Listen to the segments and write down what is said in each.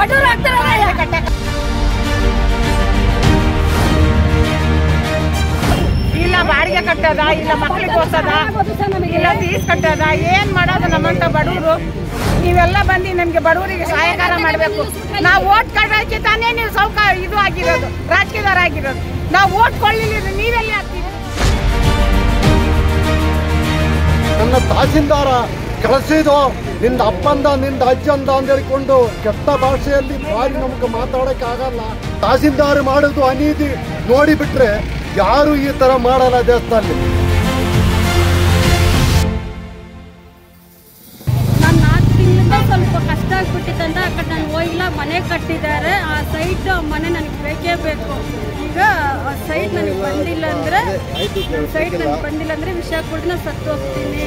ಇಲ್ಲ ಬಾಡಿಗೆ ಕಟ್ಟದ, ಇಲ್ಲ ಮಕ್ಕಳಿಗೆ ಓದ್ಸದ, ಇಲ್ಲ ಫೀಸ್ ಕಟ್ಟದ, ಏನ್ ಮಾಡೋದು ನಮ್ಮಂತ ಬಡವರು? ನೀವೆಲ್ಲ ಬಂದು ನಮ್ಗೆ ಬಡವರಿಗೆ ಸಹಾಯಕಾರ ಮಾಡಬೇಕು. ನಾವು ಓಟ್ ಕಟ್ಟಕ್ಕೆ ತಾನೇ ನೀವು ಇದು ಆಗಿರೋದು, ರಾಜಕೀಯದವರ ಆಗಿರೋದು. ನಾವು ಓಟ್ ಕೊಳ್ಳಿಲ್ಲ, ನೀವೆಲ್ಲಿ ಆಗ್ತೀವಿ? ನನ್ನ ತಹಸೀಲ್ದಾರ ಕಳಿಸಿದು ನಿಂದ ಅಪ್ಪಂದ ನಿಂದ ಅಜ್ಜಂದ ಅಂತ ಹೇಳಿಕೊಂಡು ಕೆಟ್ಟ ಭಾಷೆಯಲ್ಲಿ ಬಾರಿ ನಮ್ಗೆ ಮಾತಾಡೋಕ್ಕಾಗಲ್ಲ. ತಹಸೀಲ್ದಾರ್ ಮಾಡೋದು ಅನೀತಿ ನೋಡಿಬಿಟ್ರೆ ಯಾರು ಈ ತರ ಮಾಡಲ್ಲ ದೇಶದಲ್ಲಿ. ನಾನು 4 ತಿಂಗಳಿಂದ ಸ್ವಲ್ಪ ಕಷ್ಟ ಆಗ್ಬಿಟ್ಟಿತ್ತಂತ ಆ ಕಡೆ ನಾನು ಹೋಗಿಲ್ಲ. ಮನೆ ಕಟ್ಟಿದ್ದಾರೆ, ಆ ಸೈಟ್ ಮನೆ ನನಗೆ ಬೇಕೇ ಬೇಕು. ಈಗ ಆ ಸೈಟ್ ನನಗೆ ಬಂದಿಲ್ಲ ಅಂದರೆ ವಿಷಯ ಕೊಟ್ಟು ನಾನು ಸತ್ತು ಹೋಗ್ತೀನಿ.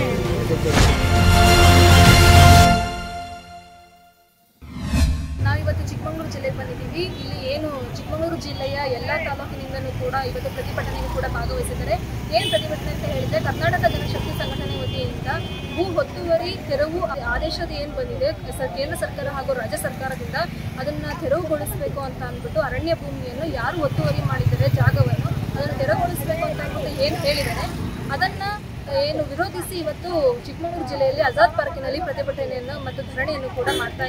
ನಾವಿವತ್ತು ಚಿಕ್ಕಮಗಳೂರು ಜಿಲ್ಲೆಗೆ ಬಂದಿದ್ದೀವಿ. ಇಲ್ಲಿ ಏನು ಚಿಕ್ಕಮಗಳೂರು ಜಿಲ್ಲೆಯ ಎಲ್ಲ ತಾಲೂಕಿನಿಂದಲೂ ಕೂಡ ಇವತ್ತು ಪ್ರತಿಭಟನೆಗೆ ಕೂಡ ಭಾಗವಹಿಸಿದ್ದಾರೆ. ಏನು ಪ್ರತಿಭಟನೆ ಅಂತ ಹೇಳಿದ್ರೆ, ಕರ್ನಾಟಕ ಜನಶಕ್ತಿ ಸಂಘಟನೆ ವತಿಯಿಂದ ಭೂ ಒತ್ತುವರಿ ತೆರವು ಆದೇಶದ ಏನು ಬಂದಿದೆ ಕೇಂದ್ರ ಸರ್ಕಾರ ಹಾಗೂ ರಾಜ್ಯ ಸರ್ಕಾರದಿಂದ ಅದನ್ನು ತೆರವುಗೊಳಿಸಬೇಕು ಅಂತ ಅಂದ್ಬಿಟ್ಟು, ಅರಣ್ಯ ಭೂಮಿಯನ್ನು ಯಾರು ಒತ್ತುವರಿ ಮಾಡಿದ್ದಾರೆ ಜಾಗವನ್ನು ಅದನ್ನು ತೆರವುಗೊಳಿಸಬೇಕು ಅಂತ ಅಂದ್ಬಿಟ್ಟು ಏನು ಹೇಳಿದ್ದಾರೆ, ಅದನ್ನು ಏನು ವಿರೋಧಿಸಿ ಇವತ್ತು ಚಿಕ್ಕಮಗಳೂರು ಜಿಲ್ಲೆಯಲ್ಲಿ ಆಜಾದ್ ಪಾರ್ಕಿನಲ್ಲಿ ಪ್ರತಿಭಟನೆಯನ್ನು ಮತ್ತು ಧರಣಿಯನ್ನು ಕೂಡ ಮಾಡ್ತಾ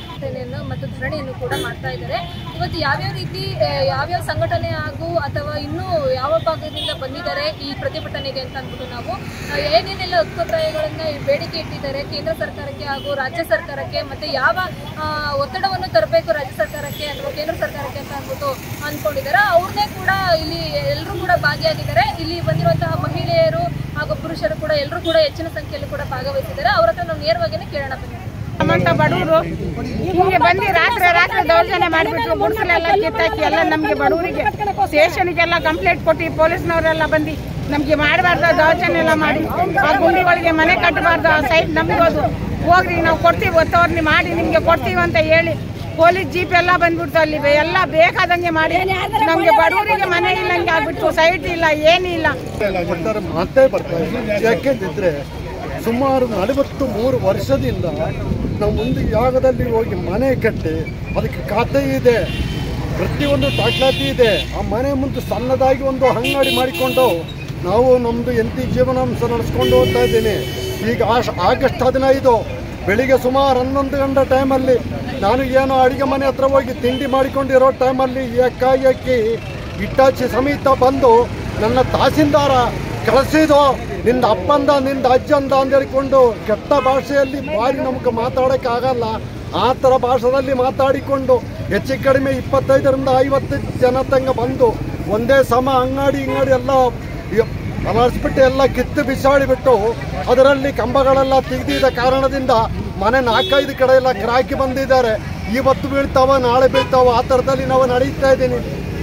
ಇದ್ದಾರೆ. ಇವತ್ತು ಯಾವ್ಯಾವ ರೀತಿ ಯಾವ್ಯಾವ ಸಂಘಟನೆ ಹಾಗೂ ಅಥವಾ ಇನ್ನೂ ಯಾವ ಭಾಗದಿಂದ ಬಂದಿದ್ದಾರೆ ಈ ಪ್ರತಿಭಟನೆಗೆ ಅಂತ ಅಂದ್ಬಿಟ್ಟು ನಾವು ಏನೇನೆಲ್ಲ ಹಕ್ಕುಪ್ರಾಯಗಳನ್ನು ಬೇಡಿಕೆ ಇಟ್ಟಿದ್ದಾರೆ ಕೇಂದ್ರ ಸರ್ಕಾರಕ್ಕೆ ಹಾಗೂ ರಾಜ್ಯ ಸರ್ಕಾರಕ್ಕೆ, ಮತ್ತು ಯಾವ ಒತ್ತಡವನ್ನು ತರಬೇಕು ರಾಜ್ಯ ಸರ್ಕಾರಕ್ಕೆ ಅಥವಾ ಕೇಂದ್ರ ಸರ್ಕಾರಕ್ಕೆ ಅಂತ ಅಂದ್ಬಿಟ್ಟು ಅಂದ್ಕೊಂಡಿದ್ದಾರೆ. ಅವ್ರನ್ನೇ ಕೂಡ ಇಲ್ಲಿ ಎಲ್ಲರೂ ಕೂಡ ಭಾಗಿಯಾಗಿದ್ದಾರೆ. ಇಲ್ಲಿ ಬಂದಿರುವಂತಹ ಮಹಿಳೆಯರು ಹಾಗೂ ಪುರುಷರು ಕೂಡ ಎಲ್ಲರೂ ಕೂಡ ಹೆಚ್ಚಿನ ಸಂಖ್ಯೆಯಲ್ಲಿ ಕೂಡ ಭಾಗವಹಿಸಿದ್ದಾರೆ. ಅವ್ರ ಹತ್ರ ನಾವು ನೇರವಾಗಿಯೇ ಕೇಳೋಣ ಬನ್ನಿ. ನಮ್ಮಂತ ಬಡವರು ಹಿಂಗೆ ಬಂದು ರಾತ್ರಿ ದೌರ್ಜನ್ಯ ಮಾಡಿಬಿಟ್ರು. ಗುಡ್ಸಲೆಲ್ಲ ಕಿತ್ತಾಕಿ ಎಲ್ಲ ನಮಗೆ ಬಡವರಿಗೆ ಸ್ಟೇಷನ್ಗೆಲ್ಲ ಕಂಪ್ಲೇಂಟ್ ಕೊಟ್ಟು ಪೊಲೀಸ್ನವರೆಲ್ಲ ಬಂದು ನಮಗೆ ಮಾಡಬಾರ್ದು, ದೌರ್ಜನ್ಯ ಎಲ್ಲ ಮಾಡಿ ಆ ಗುಂಡಿಗಳಿಗೆ ಮನೆ ಕಟ್ಟಬಾರ್ದು, ಆ ಸೈಟ್ ನಮಗೋದು ಹೋಗ್ರಿ ನಾವು ಕೊಡ್ತೀವಿ, ಒತ್ತವ್ರನ್ನ ಮಾಡಿ ನಿಮಗೆ ಕೊಡ್ತೀವಿ ಅಂತ ಹೇಳಿ ಪೊಲೀಸ್ ಜೀಪ್ ಎಲ್ಲ ಬಂದ್ಬಿಡ್ತು. ಅಲ್ಲಿ ಎಲ್ಲ ಬೇಕಾದಂಗೆ ಮಾಡಿ ನಮ್ಗೆ ಬಡವರಿಗೆ ಮನೆ ಇಲ್ಲಂಗೆ ಆಗ್ಬಿಟ್ಟು, ಸೈಟ್ ಇಲ್ಲ, ಏನಿಲ್ಲ. ಮಾತೇ ಬರ್ತಾ ಇದೆ. ಯಾಕೆಂದಿದ್ರೆ ಸುಮಾರು 43 ವರ್ಷದಿಂದ ನಾವು ಮುಂದೆ ಜಾಗದಲ್ಲಿ ಹೋಗಿ ಮನೆ ಕಟ್ಟಿ ಅದಕ್ಕೆ ಖಾತೆ ಇದೆ, ಪ್ರತಿಯೊಂದು ದಾಖಲಾತಿ ಇದೆ. ಆ ಮನೆ ಮುಂದೆ ಸಣ್ಣದಾಗಿ ಒಂದು ಅಂಗಡಿ ಮಾಡಿಕೊಂಡು ನಾವು ನಮ್ಮದು ಜೀವನಾಂಶ ನಡೆಸ್ಕೊಂಡು ಹೋಗ್ತಾ ಇದ್ದೀನಿ. ಈಗ ಆಗಸ್ಟ್ 15 ಬೆಳಿಗ್ಗೆ ಸುಮಾರು 11 ಗಂಟೆ ಟೈಮಲ್ಲಿ ನಾನು ಏನೋ ಅಡುಗೆ ಮನೆ ಹತ್ರ ಹೋಗಿ ತಿಂಡಿ ಮಾಡಿಕೊಂಡಿರೋ ಟೈಮಲ್ಲಿ ಏಕಾಏಕಿ ಇಟ್ಟಾಚಿ ಸಮೇತ ಬಂದು ನನ್ನ ತಹಸೀಲ್ದಾರ ಕಳಿಸಿದು ನಿಂದ ಅಪ್ಪಂದ ನಿಂದ ಅಜ್ಜಂದ ಅಂತ ಹೇಳಿಕೊಂಡು ಕೆಟ್ಟ ಭಾಷೆಯಲ್ಲಿ ಬಾರಿ ನಮ್ಗೆ ಮಾತಾಡೋಕ್ಕಾಗಲ್ಲ. ಆ ಥರ ಭಾಷೆಯಲ್ಲಿ ಮಾತಾಡಿಕೊಂಡು ಹೆಚ್ಚು ಕಡಿಮೆ 25ರಿಂದ 50 ಜನ ತಂಗ ಬಂದು ಒಂದೇ ಸಮ ಅಂಗಡಿ ಎಲ್ಲ ಅಲರ್ಸ್ಬಿಟ್ಟು ಎಲ್ಲ ಕಿತ್ತು ಬಿಸಾಡಿಬಿಟ್ಟು ಅದರಲ್ಲಿ ಕಂಬಗಳೆಲ್ಲ ತೆಗೆದಿದ್ದ ಕಾರಣದಿಂದ ಮನೆ 4-5 ಕಡೆ ಎಲ್ಲ ಕ್ರಾಕಿ ಬಂದಿದ್ದಾರೆ. ಇವತ್ತು ಬೀಳ್ತಾವ ನಾಳೆ ಬೀಳ್ತಾವ ಆ ಥರದಲ್ಲಿ ನಾವು ನಡೀತಾ ಇದ್ದೀನಿ.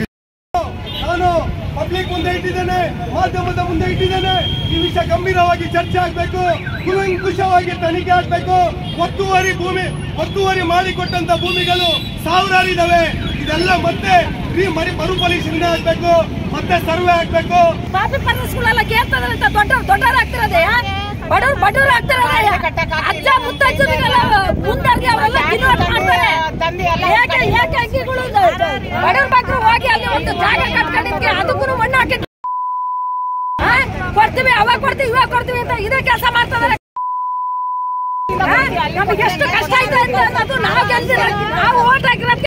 ನಾನು ಪಬ್ಲಿಕ್ ಮುಂದೆ ಇಟ್ಟಿದ್ದೇನೆ, ಮಾಧ್ಯಮದ ಮುಂದೆ ಇಟ್ಟಿದ್ದೇನೆ. ಈ ವಿಷಯ ಗಂಭೀರವಾಗಿ ಚರ್ಚೆ ಆಗಬೇಕು, ಕುಲಂಕುಷವಾಗಿ ತನಿಖೆ ಆಗಬೇಕು. ಒತ್ತುವರಿ ಮಾಡಿಕೊಟ್ಟಂತ ಭೂಮಿಗಳು ಸಾವಿರಾರು ಇದಾವೆ. ಇದೆಲ್ಲ ಮತ್ತೆ ಮರುಪರಿಶೀಲನೆ ಆಗ್ಬೇಕು, ಮತ್ತೆ ಸರ್ವೆ ಆಗ್ಬೇಕು. ಸ್ಕೂಲೆಲ್ಲ ಕೇಳ್ತಾರೆ ದೊಡ್ಡವರಾಗ್ತಿರೋದೇ ಬಡವರು ಆಗ್ತಿರೋದೇ. ಅಜ್ಜ ಮುತ್ತಜ್ಜರಿಗೆಲ್ಲ ಮುಂದಾಗಿ ಅವರೆಲ್ಲ ಏಕಾಂಗಿಗಳು ಬಡವ್ರ ಮಕ್ಕಳು ಹೋಗಿ ಅಲ್ಲಿ ಒಂದು ಜಾಗ ಕಟ್ಕೊಂಡಿದ್ಕೆ ಅದಕ್ಕೂ ಮಣ್ಣು ಹಾಕಿ ಕೊಡ್ತೀವಿ, ಅವಾಗ ಕೊಡ್ತೀವಿ ಇವಾಗ ಕೊಡ್ತೀವಿ ಅಂತ ಇದೇ ಕೆಲಸ ಮಾಡ್ತಾರೆ. ನಮಗೆ ಎಷ್ಟು ಕಷ್ಟ ಆಯ್ತು ಅನ್ನೋದು ನಾವು ಗೆಲ್ಸಿರ, ನಾವು ಓಟ್ ಹಾಕಿರೋದಕ್ಕೆ.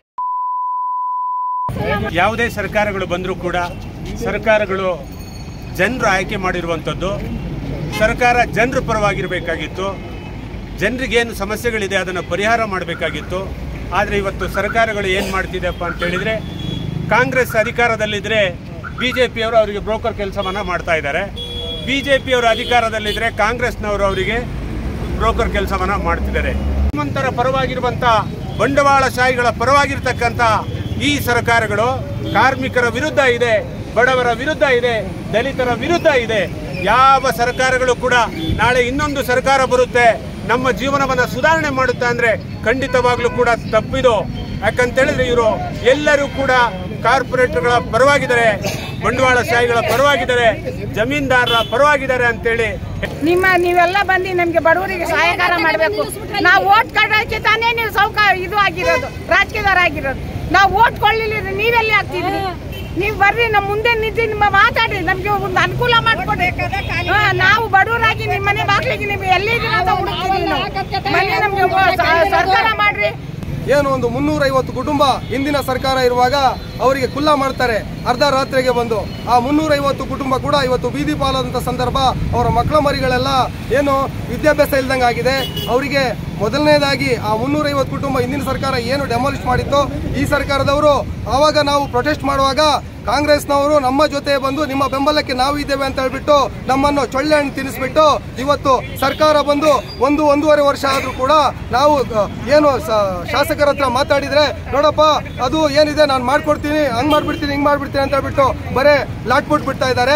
ಯಾವುದೇ ಸರ್ಕಾರಗಳು ಬಂದರೂ ಕೂಡ ಸರ್ಕಾರಗಳು ಜನರು ಆಯ್ಕೆ ಮಾಡಿರುವಂಥದ್ದು. ಸರ್ಕಾರ ಜನರ ಪರವಾಗಿರಬೇಕಾಗಿತ್ತು, ಜನರಿಗೇನು ಸಮಸ್ಯೆಗಳಿದೆ ಅದನ್ನು ಪರಿಹಾರ ಮಾಡಬೇಕಾಗಿತ್ತು. ಆದರೆ ಇವತ್ತು ಸರ್ಕಾರಗಳು ಏನು ಮಾಡ್ತಿದೆಯಪ್ಪ ಅಂತೇಳಿದರೆ, ಕಾಂಗ್ರೆಸ್ ಅಧಿಕಾರದಲ್ಲಿದ್ದರೆ BJPಯವರು ಅವರಿಗೆ ಬ್ರೋಕರ್ ಕೆಲಸವನ್ನು ಮಾಡ್ತಾ ಇದ್ದಾರೆ, BJPಯವರು ಅಧಿಕಾರದಲ್ಲಿದ್ದರೆ ಕಾಂಗ್ರೆಸ್ನವರು ಅವರಿಗೆ ಬ್ರೋಕರ್ ಕೆಲಸವನ್ನು ಮಾಡ್ತಿದ್ದಾರೆ. ಶ್ರೀಮಂತರ ಪರವಾಗಿರುವಂಥ ಬಂಡವಾಳಶಾಹಿಗಳ ಪರವಾಗಿರ್ತಕ್ಕಂಥ ಈ ಸರ್ಕಾರಗಳು ಕಾರ್ಮಿಕರ ವಿರುದ್ಧ ಇದೆ, ಬಡವರ ವಿರುದ್ಧ ಇದೆ, ದಲಿತರ ವಿರುದ್ಧ ಇದೆ. ಯಾವ ಸರ್ಕಾರಗಳು ಕೂಡ ನಾಳೆ ಇನ್ನೊಂದು ಸರ್ಕಾರ ಬರುತ್ತೆ ನಮ್ಮ ಜೀವನವನ್ನು ಸುಧಾರಣೆ ಮಾಡುತ್ತೆ ಅಂದರೆ ಖಂಡಿತವಾಗ್ಲೂ ಕೂಡ ತಪ್ಪಿದು. ಯಾಕಂತೇಳಿದ್ರೆ ಇವರು ಎಲ್ಲರೂ ಕೂಡ ಕಾರ್ಪೊರೇಟರ್ಗಳ ಪರವಾಗಿದ್ದಾರೆ, ಬಂಡವಾಳಶಾಹಿಗಳ ಪರವಾಗಿದ್ದಾರೆ, ಜಮೀನ್ದಾರರ ಪರವಾಗಿದ್ದಾರೆ ಅಂತೇಳಿ ನೀವೆಲ್ಲ ಬಂದು ನಮ್ಗೆ ಬಡವರಿಗೆ ಸಹಾಯಕಾರ ಮಾಡಬೇಕು. ನಾವು ಓಟ್ ಕೊಡೋಕೆ ತಾನೇ ನೀವು ಇದು ಆಗಿರೋದು, ರಾಜಕೀಯದವರ ಆಗಿರೋದು. ನಾವು ಓಟ್ ಕೊಳ್ಳಿಲ್ಲ, ನೀವೆಲ್ಲಿ ಆಗ್ತಿದ್ರಿ? ನೀವು ಬರ್ರಿ, ನಮ್ಮ ಮುಂದೆ ನಿಂತು ನಿಮ್ಮ ಮಾತಾಡ್ರಿ, ನಮ್ಗೆ ಒಂದು ಅನುಕೂಲ ಮಾಡಿಕೊಡ್ರಿ. ನಾವು ಬಡವರಾಗಿ ನಿಮ್ಮ ಮನೆ ಬಾಗ್ಲಿಗೆ ನೀವು ಎಲ್ಲಿದ್ದೀರ ಅಂತ ಹುಡುಕ್ತಿದ್ದೀವಿ. ಮನೆ ನಮ್ಗೆ ಸರ್ಕಾರ ಮಾಡ್ರಿ. ಏನು ಒಂದು 350 ಕುಟುಂಬ ಹಿಂದಿನ ಸರ್ಕಾರ ಇರುವಾಗ ಅವರಿಗೆ ಕುಲ್ಲ ಮಾಡ್ತಾರೆ ಅರ್ಧ ರಾತ್ರಿಗೆ ಬಂದು. ಆ 350 ಕುಟುಂಬ ಕೂಡ ಇವತ್ತು ಬೀದಿ ಪಾಲಾದಂಥ ಸಂದರ್ಭ. ಅವರ ಮಕ್ಕಳ ಮರಿಗಳೆಲ್ಲ ಏನು ವಿದ್ಯಾಭ್ಯಾಸ ಇಲ್ದಂಗೆ ಆಗಿದೆ. ಅವರಿಗೆ ಮೊದಲನೇದಾಗಿ ಆ 350 ಕುಟುಂಬ ಹಿಂದಿನ ಸರ್ಕಾರ ಏನು ಡೆಮಾಲಿಷ್ ಮಾಡಿತ್ತು, ಈ ಸರ್ಕಾರದವರು ಆವಾಗ ನಾವು ಪ್ರೊಟೆಸ್ಟ್ ಮಾಡುವಾಗ ಕಾಂಗ್ರೆಸ್ನವರು ನಮ್ಮ ಜೊತೆ ಬಂದು ನಿಮ್ಮ ಬೆಂಬಲಕ್ಕೆ ನಾವು ಇದ್ದೇವೆ ಅಂತ ಹೇಳ್ಬಿಟ್ಟು ನಮ್ಮನ್ನು ಚೊಳ್ಳೆ ಹಣ್ಣು ತಿನ್ನಿಸ್ಬಿಟ್ಟು ಇವತ್ತು ಸರ್ಕಾರ ಬಂದು 1-1.5 ವರ್ಷ ಆದರೂ ಕೂಡ ನಾವು ಏನು ಶಾಸಕರ ಹತ್ರ ಮಾತಾಡಿದ್ರೆ ನೋಡಪ್ಪ ಅದು ಏನಿದೆ ನಾನು ಮಾಡ್ಕೊಡ್ತೀನಿ, ಹಂಗ್ ಮಾಡ್ಬಿಡ್ತೀನಿ, ಹಿಂಗ್ ಮಾಡ್ಬಿಡ್ತೀನಿ ಅಂತ ಹೇಳ್ಬಿಟ್ಟು ಬರೇ ಲಾಟ್ಬಿಟ್ಟು ಬಿಡ್ತಾ ಇದ್ದಾರೆ.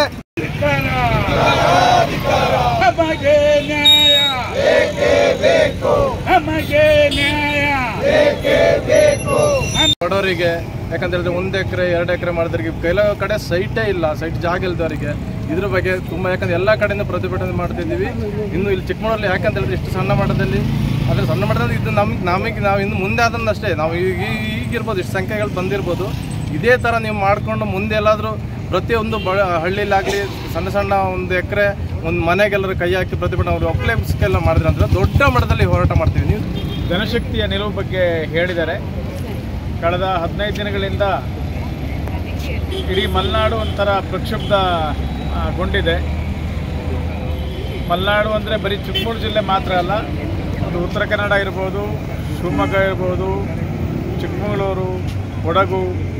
ಬಡವರಿಗೆ ಯಾಕಂತೇಳಿದ್ರೆ 1 ಎಕರೆ 2 ಎಕರೆ ಮಾಡಿದ್ರಿಗೆ ಕೆಲವು ಕಡೆ ಸೈಟೇ ಇಲ್ಲ, ಸೈಟ್ ಜಾಗ ಇಲ್ದವರಿಗೆ ಇದ್ರ ಬಗ್ಗೆ ತುಂಬ ಯಾಕಂದ್ರೆ ಎಲ್ಲ ಕಡೆಯಿಂದ ಪ್ರತಿಭಟನೆ ಮಾಡ್ತಿದ್ದೀವಿ. ಇನ್ನು ಇಲ್ಲಿ ಚಿಕ್ಕಮಗಳೂರಲ್ಲಿ ಯಾಕಂತ ಹೇಳಿದ್ರೆ ಇಷ್ಟು ಸಣ್ಣ ಮಟ್ಟದಲ್ಲಿ, ಆದರೆ ಸಣ್ಣ ಮಟ್ಟದಲ್ಲಿ ಇದು ನಮಗೆ ನಾವು ಇನ್ನು ಮುಂದೆ ಅದನ್ನಷ್ಟೇ ನಾವು ಈಗಿರ್ಬೋದು, ಇಷ್ಟು ಸಂಖ್ಯೆಗಳು ಬಂದಿರ್ಬೋದು. ಇದೇ ಥರ ನೀವು ಮಾಡಿಕೊಂಡು ಮುಂದೆ ಎಲ್ಲಾದರೂ ಪ್ರತಿಯೊಂದು ಹಳ್ಳಿಲಾಗಲಿ ಸಣ್ಣ ಸಣ್ಣ 1 ಎಕರೆ ಒಂದು ಮನೆಗೆಲ್ಲರೂ ಕೈ ಹಾಕಿ ಪ್ರತಿಭಟನೆ ಅವರು ಅಪ್ಲೈಸ್ಗೆಲ್ಲ ಮಾಡಿದ್ರೆ ಅಂದರೆ ದೊಡ್ಡ ಮಟ್ಟದಲ್ಲಿ ಹೋರಾಟ ಮಾಡ್ತೀವಿ. ನೀವು ಜನಶಕ್ತಿಯ ನಿಲುವು ಬಗ್ಗೆ ಹೇಳಿದ್ದಾರೆ. ಕಳೆದ 15 ದಿನಗಳಿಂದ ಇಡೀ ಮಲೆನಾಡು ಒಂಥರ ಪ್ರಕ್ಷುಬ್ಧಗೊಂಡಿದೆ. ಮಲೆನಾಡು ಅಂದರೆ ಬರೀ ಚಿಕ್ಕಮಗಳೂರು ಜಿಲ್ಲೆ ಮಾತ್ರ ಅಲ್ಲ, ಅದು ಉತ್ತರ ಕನ್ನಡ ಇರ್ಬೋದು, ಶಿವಮೊಗ್ಗ ಇರ್ಬೋದು, ಚಿಕ್ಕಮಗಳೂರು, ಕೊಡಗು,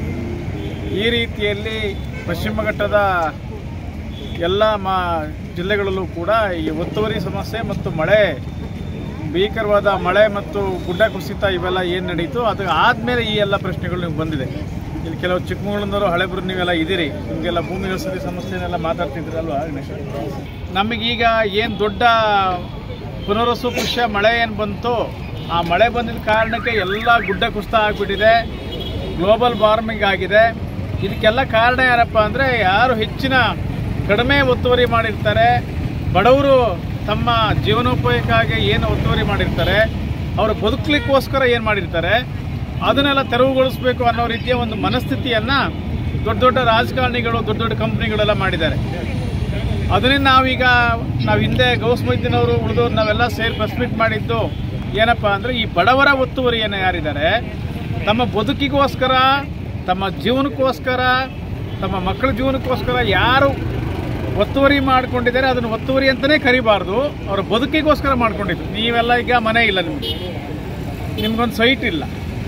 ಈ ರೀತಿಯಲ್ಲಿ ಪಶ್ಚಿಮ ಘಟ್ಟದ ಎಲ್ಲ ಜಿಲ್ಲೆಗಳಲ್ಲೂ ಕೂಡ ಈ ಒತ್ತುವರಿ ಸಮಸ್ಯೆ ಮತ್ತು ಮಳೆ, ಭೀಕರವಾದ ಮಳೆ ಮತ್ತು ಗುಡ್ಡ ಕುಸಿತ ಇವೆಲ್ಲ ಏನು ನಡೀತು ಅದು ಆದಮೇಲೆ ಈ ಎಲ್ಲ ಪ್ರಶ್ನೆಗಳು ನಿಮ್ಗೆ ಬಂದಿದೆ. ಇಲ್ಲಿ ಕೆಲವು ಚಿಕ್ಕಮಗಳೂರಿನವರು ಹಳೆಬರು ನೀವೆಲ್ಲ ಇದ್ದೀರಿ, ನಿಮಗೆಲ್ಲ ಭೂಮಿ ವಸತಿ ಸಮಸ್ಯೆನೆಲ್ಲ ಮಾತಾಡ್ತಿದ್ದೀರಲ್ವ ಗಣೇಶ. ನಮಗೀಗ ಏನು ದೊಡ್ಡ ಪುನರ್ವಸು ಕೃಷಿ ಮಳೆ ಏನು ಬಂತು, ಆ ಮಳೆ ಬಂದಿದ್ದ ಕಾರಣಕ್ಕೆ ಎಲ್ಲ ಗುಡ್ಡ ಕುಸಿತ ಆಗಿಬಿಟ್ಟಿದೆ, ಗ್ಲೋಬಲ್ ವಾರ್ಮಿಂಗ್ ಆಗಿದೆ. ಇದಕ್ಕೆಲ್ಲ ಕಾರಣ ಯಾರಪ್ಪ ಅಂದರೆ ಯಾರು ಕಡಿಮೆ ಒತ್ತುವರಿ ಮಾಡಿರ್ತಾರೆ, ಬಡವರು ತಮ್ಮ ಜೀವನೋಪಯೋಗಕ್ಕಾಗಿ ಏನು ಒತ್ತುವರಿ ಮಾಡಿರ್ತಾರೆ, ಅವರು ಬದುಕಲಿಕ್ಕೋಸ್ಕರ ಏನು ಮಾಡಿರ್ತಾರೆ ಅದನ್ನೆಲ್ಲ ತೆರವುಗೊಳಿಸಬೇಕು ಅನ್ನೋ ರೀತಿಯ ಒಂದು ಮನಸ್ಥಿತಿಯನ್ನು ದೊಡ್ಡ ದೊಡ್ಡ ರಾಜಕಾರಣಿಗಳು, ದೊಡ್ಡ ದೊಡ್ಡ ಕಂಪ್ನಿಗಳೆಲ್ಲ ಮಾಡಿದ್ದಾರೆ. ಅದನ್ನೇ ನಾವು ಹಿಂದೆ ಗೌಸ್ ಮೊಯ್ದೀನ್ ಅವರು ಉಳಿದವರು ನಾವೆಲ್ಲ ಸೇರಿ ಪ್ರೆಸ್ ಮೀಟ್ ಮಾಡಿದ್ದು ಏನಪ್ಪ ಅಂದರೆ ಈ ಬಡವರ ಒತ್ತುವರಿಯನ್ನು ಯಾರಿದ್ದಾರೆ ತಮ್ಮ ಬದುಕಿಗೋಸ್ಕರ, ತಮ್ಮ ಜೀವನಕ್ಕೋಸ್ಕರ, ತಮ್ಮ ಮಕ್ಕಳ ಜೀವನಕ್ಕೋಸ್ಕರ ಯಾರು ಒತ್ತುವರಿ ಮಾಡ್ಕೊಂಡಿದ್ದಾರೆ ಅದನ್ನು ಒತ್ತುವರಿ ಅಂತಲೇ ಕರಿಬಾರ್ದು, ಅವರ ಬದುಕಿಗೋಸ್ಕರ ಮಾಡ್ಕೊಂಡಿದ್ದು. ನೀವೆಲ್ಲ ಈಗ ಮನೆ ಇಲ್ಲ, ನಿಮ್ಗೊಂದು ಸೈಟ್ ಇಲ್ಲ.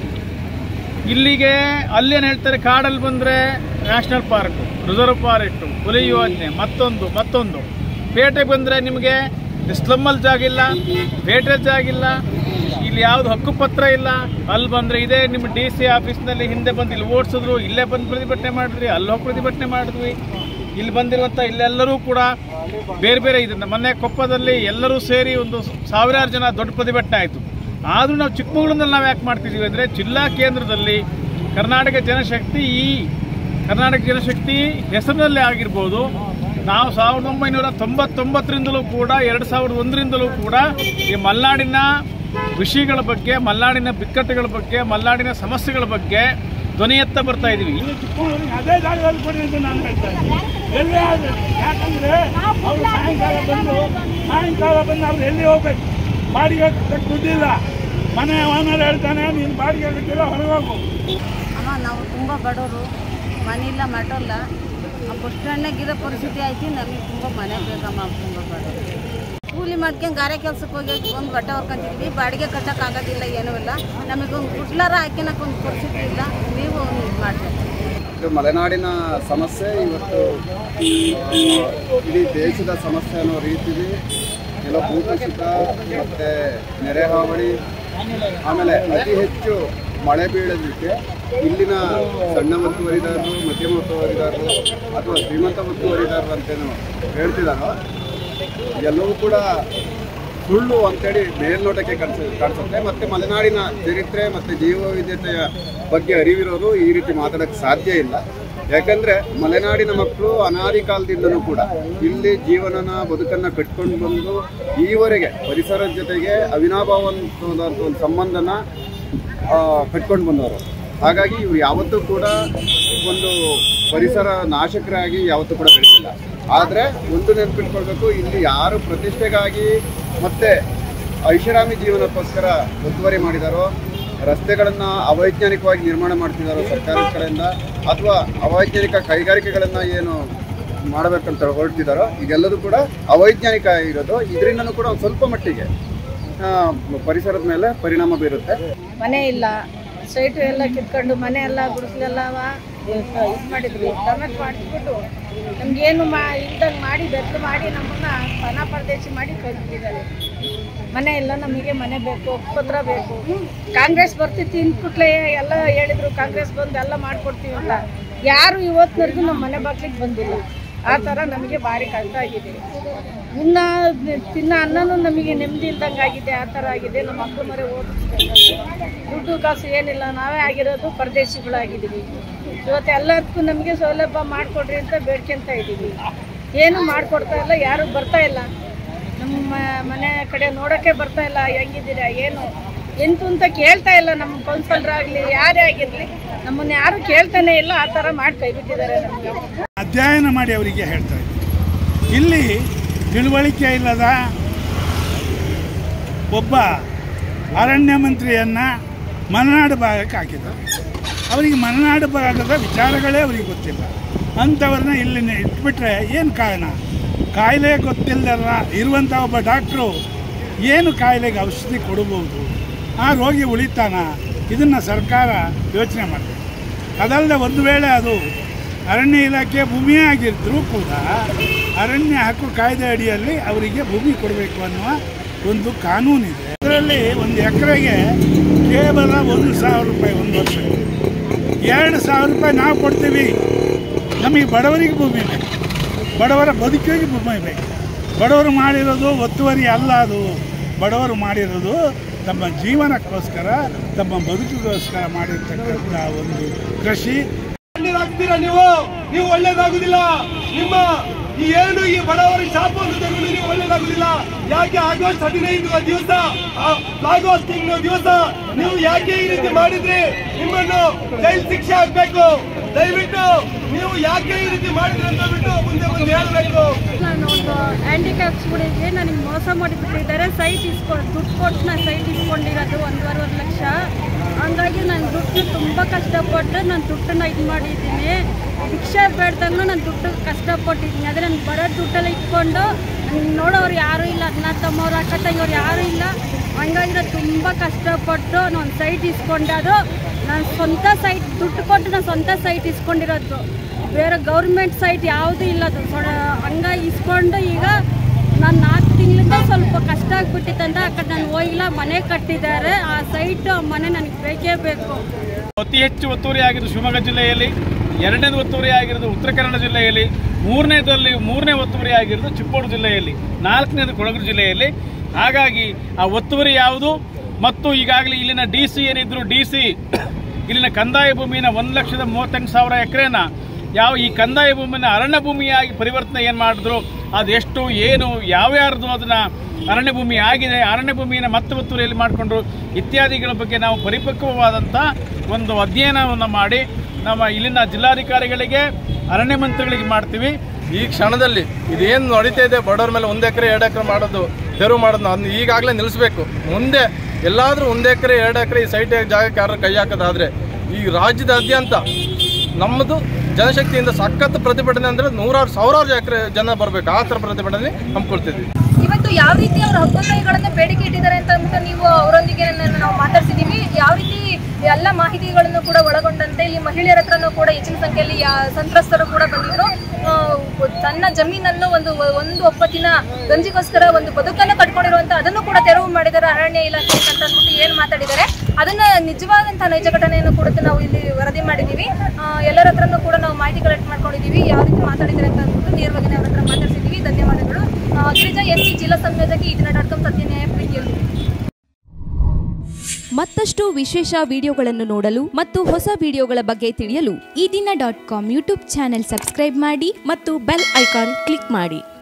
ಇಲ್ಲಿಗೆ ಅಲ್ಲೇನು ಹೇಳ್ತಾರೆ, ಕಾಡಲ್ಲಿ ಬಂದರೆ ನ್ಯಾಷನಲ್ ಪಾರ್ಕು, ರಿಸರ್ವ್ ಫಾರೆಸ್ಟು, ಹುಲಿ ಯೋಜನೆ, ಮತ್ತೊಂದು. ಪೇಟೆಗೆ ಬಂದರೆ ನಿಮಗೆ ಸ್ಲಮ್ಮಲ್ಲಿ ಜಾಗ ಇಲ್ಲ, ಪೇಟೆ ಜಾಗ ಇಲ್ಲ, ಇಲ್ಲಿ ಯಾವುದು ಹಕ್ಕುಪತ್ರ ಇಲ್ಲ. ಅಲ್ಲಿ ಬಂದರೆ ಇದೇ ನಿಮ್ಮ DC ಆಫೀಸ್ನಲ್ಲಿ ಹಿಂದೆ ಬಂದು ಇಲ್ಲಿ ಓಡಿಸಿದ್ರು, ಇಲ್ಲೇ ಬಂದು ಪ್ರತಿಭಟನೆ ಮಾಡಿದ್ವಿ, ಅಲ್ಲಿ ಹೋಗಿ ಪ್ರತಿಭಟನೆ ಮಾಡಿದ್ವಿ. ಇಲ್ಲಿ ಬಂದಿರುವಂಥ ಇಲ್ಲೆಲ್ಲರೂ ಕೂಡ ಬೇರೆ ಬೇರೆ ಇದನ್ನು ಮೊನ್ನೆ ಕೊಪ್ಪದಲ್ಲಿ ಎಲ್ಲರೂ ಸೇರಿ ಒಂದು 1000 ಜನ ದೊಡ್ಡ ಪ್ರತಿಭಟನೆ ಆಯಿತು. ಆದರೂ ನಾವು ಚಿಕ್ಕಮಗಳೂರಿನಲ್ಲಿ ನಾವು ಯಾಕೆ ಮಾಡ್ತಿದ್ದೀವಿ ಅಂದರೆ ಜಿಲ್ಲಾ ಕೇಂದ್ರದಲ್ಲಿ ಕರ್ನಾಟಕ ಜನಶಕ್ತಿ ಹೆಸರಿನಲ್ಲೇ ಆಗಿರ್ಬೋದು. ನಾವು 1999ರಿಂದಲೂ ಕೂಡ 2001ರಿಂದಲೂ ಕೂಡ ಈ ಮಲೆನಾಡಿನ ವಿಷಯಗಳ ಬಗ್ಗೆ, ಮಲೆನಾಡಿನ ಬಿಕ್ಕಟ್ಟುಗಳ ಬಗ್ಗೆ, ಮಲೆನಾಡಿನ ಸಮಸ್ಯೆಗಳ ಬಗ್ಗೆ ಧ್ವನಿ ಎತ್ತ ಬರ್ತಾ ಇದೀವಿ. ಅದೇ ಜಾಗದಲ್ಲಿ ಕೊಡಿ ಅಂತ ನಾನು ಹೇಳ್ತಾ ಇದ್ದೀನಿ. ಎಲ್ಲೇ ಆಗಲಿ, ಯಾಕಂದ್ರೆ ಅವರು ಸಾಯಂಕಾಲ ಬಂದು ಅವ್ರು ಎಲ್ಲಿ ಹೋಗ್ಬೇಕು, ಬಾಡಿಗೆ ದುಡ್ಡಿಲ್ಲ, ಮನೆ ಓನರ್ ಹೇಳ್ತಾನೆ ನೀನು ಬಾಡಿಗೆ ಕಟ್ಟಿಲ್ಲ, ಹೊರಗೋಗು. ಅಮ್ಮ ನಾವು ತುಂಬ ಬಡವರು, ಮನೆ ಇಲ್ಲ, ಮಠಲ್ಲ, ಬಸ್ ಸ್ಟ್ಯಾಂಡ್ನಾಗಿರೋ ಪರಿಸ್ಥಿತಿ ಆಯ್ತು. ನಮಗೆ ತುಂಬ ಮನೆ ಬೇಕಮ್ಮ, ತುಂಬ ಬಡವರು. ಕೂಲಿ ಮಾಡ್ಕೊಂಡು ಗಾರೆ ಕೆಲಸಕ್ಕೆ ಹೋಗಿ ಒಂದು ಬಟ್ಟೆ ಹೊರ್ಕೊಂತಿದ್ವಿ, ಬಾಡಿಗೆ ಕಟ್ಟೋಕ್ಕಾಗೋದಿಲ್ಲ, ಏನೂ ಇಲ್ಲ. ನಮಗೊಂದು ಗುಡ್ಲಾರ ಹಾಕಿನಕ್ಕೆ ಒಂದು ಪರಿಸ್ಥಿತಿ ಇಲ್ಲ. ನೀವು ಒಂದು ಇದು ಮಾಡ್ತೀವಿ. ಮಲೆನಾಡಿನ ಸಮಸ್ಯೆ ಇವತ್ತು ಇಡೀ ದೇಶದ ಸಮಸ್ಯೆ ಅನ್ನೋ ರೀತಿಲಿ ಕೆಲವು ಭೂಕುಸಿತ ಮತ್ತು ನೆರೆ ಹಾವಳಿ, ಆಮೇಲೆ ಅತಿ ಹೆಚ್ಚು ಮಳೆ ಬೀಳೋದಕ್ಕೆ ಇಲ್ಲಿನ ಸಣ್ಣ ಒತ್ತುವರಿದಾರರು, ಮಧ್ಯಮ ಒತ್ತುವರಿದಾರರು ಅಥವಾ ಶ್ರೀಮಂತ ಒತ್ತುವರಿದಾರರು ಅಂತೇನು ಹೇಳ್ತಿದ್ದಾರೋ ಎಲ್ಲವೂ ಕೂಡ ಸುಳ್ಳು ಅಂತೇಳಿ ಮೇಲ್ನೋಟಕ್ಕೆ ಕಾಣಿಸುತ್ತೆ. ಮತ್ತು ಮಲೆನಾಡಿನ ಚರಿತ್ರೆ ಮತ್ತು ಜೀವವೈವಿಧ್ಯತೆಯ ಬಗ್ಗೆ ಅರಿವಿರೋರು ಈ ರೀತಿ ಮಾತಾಡೋಕ್ಕೆ ಸಾಧ್ಯ ಇಲ್ಲ. ಯಾಕಂದರೆ ಮಲೆನಾಡಿನ ಮಕ್ಕಳು ಅನಾದಿ ಕಾಲದಿಂದಲೂ ಕೂಡ ಇಲ್ಲಿ ಜೀವನನ ಬದುಕನ್ನು ಕಟ್ಕೊಂಡು ಬಂದು ಈವರೆಗೆ ಪರಿಸರದ ಜೊತೆಗೆ ಅವಿನಾಭಾವಂತ ಒಂದು ಸಂಬಂಧನ ಕಟ್ಕೊಂಡು ಬಂದವರು. ಹಾಗಾಗಿ ಇವರು ಯಾವತ್ತೂ ಕೂಡ ಒಂದು ಪರಿಸರ ನಾಶಕರಾಗಿ ಯಾವತ್ತೂ ಕೂಡ ಬೆಳೆದಿಲ್ಲ. ಆದರೆ ಒಂದು ನೆನಪಿಟ್ಕೊಳ್ಬೇಕು, ಇಲ್ಲಿ ಯಾರು ಪ್ರತಿಷ್ಠೆಗಾಗಿ ಮತ್ತು ಐಷಾರಾಮಿ ಜೀವನಕ್ಕೋಸ್ಕರ ಒತ್ತುವರಿ ಮಾಡಿದಾರೋ, ರಸ್ತೆಗಳನ್ನು ಅವೈಜ್ಞಾನಿಕವಾಗಿ ನಿರ್ಮಾಣ ಮಾಡ್ತಿದ್ದಾರೋ ಸರ್ಕಾರದ ಕಡೆಯಿಂದ, ಅಥವಾ ಅವೈಜ್ಞಾನಿಕ ಕೈಗಾರಿಕೆಗಳನ್ನು ಏನು ಮಾಡಬೇಕಂತ ಹೊರಡ್ತಿದ್ದಾರೋ, ಇದೆಲ್ಲದೂ ಕೂಡ ಅವೈಜ್ಞಾನಿಕ ಇರೋದು. ಇದರಿಂದನೂ ಕೂಡ ಒಂದು ಸ್ವಲ್ಪ ಮಟ್ಟಿಗೆ ಪರಿಸರದ ಮೇಲೆ ಪರಿಣಾಮ ಬೀರುತ್ತೆ. ಮನೆ ಇಲ್ಲ, ಸೈಟು ಎಲ್ಲ ಕಿತ್ಕೊಂಡು ಮನೆ ಎಲ್ಲ ಗುಡಿಸಲೆಲ್ಲ ಇದು ಮಾಡಿದ್ರು, ಡೊಮೆಟ್ ಮಾಡಿಬಿಟ್ಟು ನಮಗೇನು ಇಲ್ದಂಗೆ ಮಾಡಿ ಬೆತ್ತಲು ಮಾಡಿ ನಮ್ಮನ್ನು ಪನ ಪರದೇಶಿ ಮಾಡಿ ಕಳ್ಸಿದ್ದಾರೆ. ಮನೆ ಇಲ್ಲ, ನಮಗೆ ಮನೆ ಬೇಕು, ಪತ್ರ ಬೇಕು. ಕಾಂಗ್ರೆಸ್ ಬರ್ತಿತ್ತು ಇನ್ಪುಟ್ಲೆ ಎಲ್ಲ ಹೇಳಿದ್ರು, ಕಾಂಗ್ರೆಸ್ ಬಂದು ಎಲ್ಲ ಮಾಡಿಕೊಡ್ತೀವಿ ಅಂತ. ಯಾರು ಇವತ್ತಿನವರೆಗೂ ನಮ್ಮ ಮನೆ ಬಾಗ್ಲಿಗೆ ಬಂದಿಲ್ಲ. ಆ ಥರ ನಮಗೆ ಭಾರಿ ಕಷ್ಟ ಆಗಿದೆ. ಇನ್ನು ತಿನ್ನೋ ಅನ್ನನೂ ನಮಗೆ ನೆಮ್ಮದಿ ಇಲ್ದಂಗೆ ಆಗಿದೆ. ಆ ಥರ ಆಗಿದೆ. ನಮ್ಮ ಮಕ್ಕಳು ಮರೆ ಓದಿಸ್ಬೇಕು, ದುಡ್ಡು ಕಾಸು ಏನಿಲ್ಲ. ನಾವೇ ಆಗಿರೋದು ಪರದೇಶಿಗಳಾಗಿದ್ದೀವಿ. ಇವತ್ತು ಎಲ್ಲದಕ್ಕೂ ನಮಗೆ ಸೌಲಭ್ಯ ಮಾಡಿಕೊಡ್ರಿ ಅಂತ ಬೇಡ್ಕೊತ ಇದ್ದೀವಿ. ಏನು ಮಾಡಿಕೊಡ್ತಾ ಇಲ್ಲ, ಯಾರು ಬರ್ತಾ ಇಲ್ಲ. ನಮ್ಮ ಮನೆ ಕಡೆ ನೋಡೋಕ್ಕೆ ಬರ್ತಾ ಇಲ್ಲ. ಹೆಂಗಿದ್ದೀರಾ ಏನು ಎಂತು ಅಂತ ಕೇಳ್ತಾ ಇಲ್ಲ. ನಮ್ಮ ಕೌನ್ಸಿಲರಾಗಲಿ ಯಾರೇ ಆಗಿರಲಿ ನಮ್ಮನ್ನು ಯಾರು ಕೇಳ್ತಾನೆ ಇಲ್ಲ. ಆ ಥರ ಮಾಡಿ ಕೈ ಬಿಟ್ಟಿದ್ದಾರೆ. ನಮಗೆ ಅಧ್ಯಯನ ಮಾಡಿ ಅವರಿಗೆ ಹೇಳ್ತಾ ಇದ್ದೀವಿ. ಇಲ್ಲಿ ತಿಳುವಳಿಕೆ ಇಲ್ಲದ ಒಬ್ಬ ಅರಣ್ಯ ಮಂತ್ರಿಯನ್ನು ಮಲೆನಾಡು ಭಾಗಕ್ಕೆ ಹಾಕಿದ್ದಾರೆ. ಅವರಿಗೆ ಮಲೆನಾಡು ಭಾಗದ ವಿಚಾರಗಳೇ ಅವರಿಗೆ ಗೊತ್ತಿಲ್ಲ. ಅಂಥವ್ರನ್ನ ಇಲ್ಲಿ ಇಟ್ಬಿಟ್ರೆ ಏನು ಕಾರಣ? ಕಾಯಿಲೆ ಗೊತ್ತಿಲ್ಲದ ಇರುವಂಥ ಒಬ್ಬ ಡಾಕ್ಟ್ರು ಏನು ಕಾಯಿಲೆಗೆ ಔಷಧಿ ಕೊಡಬಹುದು? ಆ ರೋಗಿ ಉಳಿತಾನ? ಇದನ್ನು ಸರ್ಕಾರ ಯೋಚನೆ ಮಾಡಬೇಕು. ಅದಲ್ಲದೆ ಒಂದು ವೇಳೆ ಅದು ಅರಣ್ಯ ಇಲಾಖೆ ಭೂಮಿಯೇ ಆಗಿದ್ದರೂ ಕೂಡ ಅರಣ್ಯ ಹಕ್ಕು ಕಾಯ್ದೆ ಅಡಿಯಲ್ಲಿ ಅವರಿಗೆ ಭೂಮಿ ಕೊಡಬೇಕು ಅನ್ನುವ ಒಂದು ಕಾನೂನಿದೆ. ಅದರಲ್ಲಿ ಒಂದು ಎಕರೆಗೆ ಕೇವಲ 1,000 ರೂಪಾಯಿ ಒಂದು ವರ್ಷಕ್ಕೆ. 2,000 ರೂಪಾಯಿ ನಾವು ಕೊಡ್ತೀವಿ. ನಮಗೆ ಬಡವರಿಗೆ ಭೂಮಿ ಬೇಕು, ಬಡವರ ಬದುಕಿಗೆ ಭೂಮಿ ಬೇಕು. ಬಡವರು ಮಾಡಿರೋದು ಒತ್ತುವರಿ ಅಲ್ಲ, ಅದು ಬಡವರು ಮಾಡಿರೋದು ತಮ್ಮ ಜೀವನಕ್ಕೋಸ್ಕರ, ತಮ್ಮ ಬದುಕಿಗೋಸ್ಕರ ಮಾಡಿರ್ತಕ್ಕಂಥ ಒಂದು ಕೃಷಿ. ನೀವು ಒಳ್ಳೇದಾಗುದಿಲ್ಲ. ನಿಮ್ಮ ಏನು ಈ ಬಡವರಿಗೆ ಶಾಪವನ್ನು ತಗೊಂಡು ನೀವು ಒಳ್ಳೇದಾಗುದಿಲ್ಲ. ಯಾಕೆ ಆಗಸ್ಟ್ 15 ದಿವಸ, ಆಗಸ್ಟ್ ತಿಂಗಳ ದಿವಸ ನೀವು ಯಾಕೆ ಈ ರೀತಿ ಮಾಡಿದ್ರಿ? ನಿಮ್ಮನ್ನು ಜೈಲು ಶಿಕ್ಷೆ ಆಗ್ಬೇಕು. ದಯವಿಟ್ಟು ನೀವು ಯಾಕೆ ಈ ರೀತಿ ಮಾಡಿದ್ರಿ ಅಂತ ಬಿಟ್ಟು ಮುಂದೆ ಬಂದು ಹೇಳಬೇಕು. ನಾನು ಒಂದು ಹ್ಯಾಂಡಿಕ್ಯಾಪ್ಸ್ಗಳಿಗೆ ನನಗೆ ಮೋಸ ಮಾಡಿಬಿಟ್ಟಿದ್ದಾರೆ. ಸೈಟ್ ದುಡ್ಡು ಕೊಟ್ಟು ನಾನು ಸೈಟ್ ಇಸ್ಕೊಂಡಿರೋದು 1.5 ಲಕ್ಷ. ಹಂಗಾಗಿ ನಾನು ದುಡ್ಡು ತುಂಬ ಕಷ್ಟಪಟ್ಟು ನಾನು ದುಡ್ಡನ್ನು ಇದು ಮಾಡಿದ್ದೀನಿ. ಭಿಕ್ಷೆ ಬೇಡ್ದಂಗೂ ನಾನು ದುಡ್ಡು ಕಷ್ಟಪಟ್ಟಿದ್ದೀನಿ. ಆದರೆ ನಾನು ಬರೋ ದುಡ್ಡೆಲ್ಲ ಇಟ್ಕೊಂಡು ನೋಡೋರು ಯಾರೂ ಇಲ್ಲ, ಅಣ್ಣ ತಮ್ಮವ್ರು ಅಕ್ಕ ತಂಗಿಯವ್ರು ಯಾರೂ ಇಲ್ಲ. ಹಂಗಾಗಿ ನಾನು ತುಂಬ ಕಷ್ಟಪಟ್ಟು ನಾನು ಸೈಟ್ ಇಸ್ಕೊಂಡೆ. ಅದು ನಾನು ಸ್ವಂತ ಸೈಟ್ ದುಡ್ಡು ಕೊಟ್ಟು ನಾನು ಸ್ವಂತ ಸೈಟ್ ಇಸ್ಕೊಂಡಿರೋದು. ಬೇರೆ ಗೌರ್ಮೆಂಟ್ ಸೈಟ್ ಯಾವುದೂ ಇಲ್ಲ. ಅದು ಹಂಗಾಗಿ ಇಸ್ಕೊಂಡು ಈಗ ನಾನು 4 ತಿಂಗಳಿಂದ ಸ್ವಲ್ಪ ಕಷ್ಟ ಆಗಿಬಿಟ್ಟಿತ್ತಂತ ಆ ಕಡೆ ನಾನು ಹೋಗಿಲ್ಲ. ಮನೆ ಕಟ್ಟಿದ್ದಾರೆ. ಆ ಸೈಟ್ ಮನೆ ನನಗೆ ಬೇಕೇ ಬೇಕು. ಅತಿ ಹೆಚ್ಚು ಒತ್ತುವರಿ ಆಗಿರೋದು ಶಿವಮೊಗ್ಗ ಜಿಲ್ಲೆಯಲ್ಲಿ, 2ನೇದು ಒತ್ತುವರಿ ಆಗಿರೋದು ಉತ್ತರ ಕನ್ನಡ ಜಿಲ್ಲೆಯಲ್ಲಿ, 3ನೇ ಒತ್ತುವರಿ ಆಗಿರೋದು ಚಿಕ್ಕೋಡಿ ಜಿಲ್ಲೆಯಲ್ಲಿ, 4ನೇದು ಕೊಡಗು ಜಿಲ್ಲೆಯಲ್ಲಿ. ಹಾಗಾಗಿ ಆ ಒತ್ತುವರಿ ಯಾವುದು ಮತ್ತು ಈಗಾಗಲೇ ಇಲ್ಲಿನ DC ಏನಿದ್ರು DC ಇಲ್ಲಿನ ಕಂದಾಯ ಭೂಮಿನ 1,38,000 ಎಕರೆನ ಈ ಕಂದಾಯ ಭೂಮಿನ ಅರಣ್ಯ ಭೂಮಿಯಾಗಿ ಪರಿವರ್ತನೆ ಏನು ಮಾಡಿದ್ರು, ಅದೆಷ್ಟು ಏನು ಯಾವ್ಯಾರ್ದು ಅದನ್ನು ಅರಣ್ಯ ಭೂಮಿ ಆಗಿದೆ, ಅರಣ್ಯ ಭೂಮಿಯನ್ನು ಮತ್ತೆ ಒತ್ತುವರಿಯಲ್ಲಿ ಮಾಡಿಕೊಂಡ್ರು ಇತ್ಯಾದಿಗಳ ಬಗ್ಗೆ ನಾವು ಪರಿಪಕ್ವವಾದಂಥ ಒಂದು ಅಧ್ಯಯನವನ್ನು ಮಾಡಿ ನಮ್ಮ ಇಲ್ಲಿನ ಜಿಲ್ಲಾಧಿಕಾರಿಗಳಿಗೆ, ಅರಣ್ಯ ಮಂತ್ರಿಗಳಿಗೆ ಮಾಡ್ತೀವಿ. ಈ ಕ್ಷಣದಲ್ಲಿ ಇದೇನು ನಡೀತಾ ಇದೆ, ಬಡವರ ಮೇಲೆ 1 ಎಕರೆ 2 ಎಕರೆ ಮಾಡೋದು, ತೆರವು ಮಾಡೋದು ಅದನ್ನ ಈಗಾಗಲೇ ನಿಲ್ಲಿಸಬೇಕು. ಮುಂದೆ ಎಲ್ಲಾದರೂ 1 ಎಕರೆ 2 ಎಕರೆ ಈ ಸೈಟ್ ಜಾಗಕ್ಕೆ ಯಾರು ಕೈ ಹಾಕೋದಾದರೆ ಈ ರಾಜ್ಯದಾದ್ಯಂತ ನಮ್ಮದು ಜನಶಕ್ತಿಯಿಂದ ಸಖತ್ ಪ್ರತಿಭಟನೆ ಅಂದರೆ 100,000 ಎಕರೆ ಜನ ಬರಬೇಕು. ಆ ಥರ ಪ್ರತಿಭಟನೆ ಹಮ್ಮಿಕೊಳ್ತಿದ್ವಿ. ಇವತ್ತು ಯಾವ ರೀತಿ ಅವರ ಹಕ್ಕುಗಳನ್ನು ಬೇಡಿಕೆ ಇಟ್ಟಿದ್ದಾರೆ ಅಂತ ಅಂದ್ಬಿಟ್ಟು ನೀವು ಅವರೊಂದಿಗೆ ನಾವು ಮಾತಾಡ್ತಿದ್ದೀವಿ. ಯಾವ ರೀತಿ ಎಲ್ಲ ಮಾಹಿತಿಗಳನ್ನು ಕೂಡ ಒಳಗೊಂಡಂತೆ ಇಲ್ಲಿ ಮಹಿಳೆಯರ ಹತ್ರನೂ ಕೂಡ ಹೆಚ್ಚಿನ ಸಂಖ್ಯೆಯಲ್ಲಿ ಸಂತ್ರಸ್ತರು ಕೂಡ ಬಂದಿದ್ರು. ತನ್ನ ಜಮೀನನ್ನು ಒಂದು ಒಪ್ಪತ್ತಿನ ಗಂಜಿಗೋಸ್ಕರ ಒಂದು ಬದುಕನ್ನು ಕಟ್ಕೊಂಡಿರುವಂತ ಅದನ್ನು ಕೂಡ ತೆರವು ಮಾಡಿದ್ದಾರೆ ಅರಣ್ಯ ಇಲಾಖೆ ಅಂತ ಅಂದ್ಬಿಟ್ಟು ಏನು ಮಾತಾಡಿದ್ದಾರೆ. ಅದನ್ನ ನಿಜವಾದಂತಹ ನೈಜ ಘಟನೆಯನ್ನು ಕೂಡ ನಾವು ಇಲ್ಲಿ ವರದಿ ಮಾಡಿದ್ದೀವಿ. ಎಲ್ಲರ ಹತ್ರನೂ ಕೂಡ ನಾವು ಮಾಹಿತಿ ಕಲೆಕ್ಟ್ ಮಾಡ್ಕೊಂಡಿದ್ದೀವಿ. ಯಾವ ರೀತಿ ಮಾತಾಡಿದ್ದಾರೆ ಅಂತ ಅಂದ್ಬಿಟ್ಟು ನೇರವಾಗಿ ಅವ್ರ ಹತ್ರ ಮಾತಾಡ್ಸಿದ್ದೀವಿ. ತಿಳಿಸ್ತೀವಿ. ಧನ್ಯವಾದಗಳು. ಗಿರಿಜಾ ಎಸ್ಸಿ ಜಿಲ್ಲಾ ಸಂಯೋಜಕಿ ಈದಿನ.com ಸತ್ಯನ್ಯಾಯ ಪ್ರೀತಿಯಲ್ಲಿ. ಮತ್ತಷ್ಟು ವಿಶೇಷ ವಿಡಿಯೋಗಳನ್ನು ನೋಡಲು ಮತ್ತು ಹೊಸ ವಿಡಿಯೋಗಳ ಬಗ್ಗೆ ತಿಳಿಯಲು ಈದಿನ.com ಯೂಟ್ಯೂಬ್ ಚಾನೆಲ್ ಸಬ್ಸ್ಕ್ರೈಬ್ ಮಾಡಿ ಮತ್ತು ಬೆಲ್ ಐಕಾನ್ ಕ್ಲಿಕ್ ಮಾಡಿ.